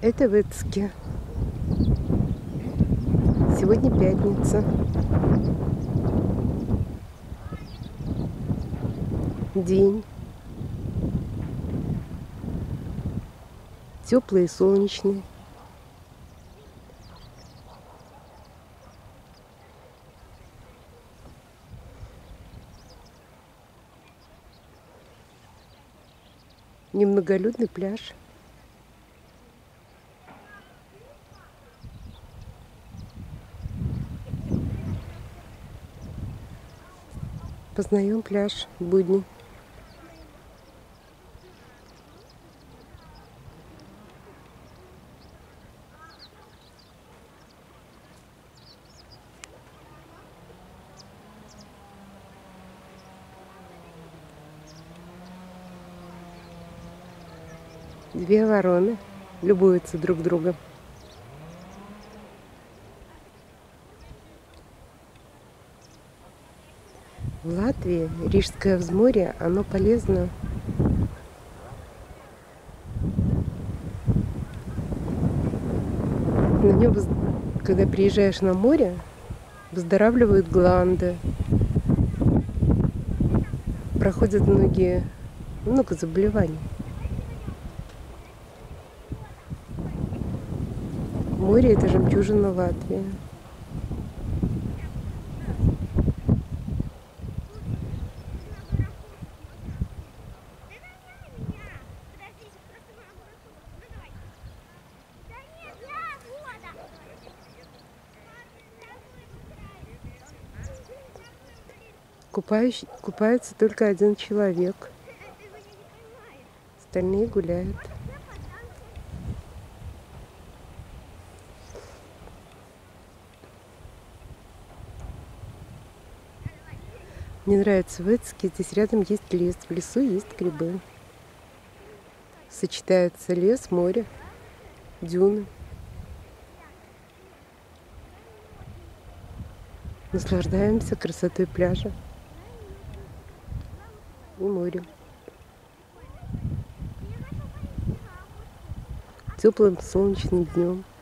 Это в Эцке. Сегодня пятница. День. Теплый и солнечный. Немноголюдный пляж. Познаем пляж в будни. Две вороны любуются друг другом. В Латвии Рижское взморье, оно полезно. На нем, когда приезжаешь на море, выздоравливают гланды, проходят много заболеваний. Море — это жемчужина Латвии. Купается только один человек. Остальные гуляют. Мне нравится в Эцке, здесь рядом есть лес, в лесу есть грибы. Сочетается лес, море, дюны. Наслаждаемся красотой пляжа и морем. Теплым солнечным днем.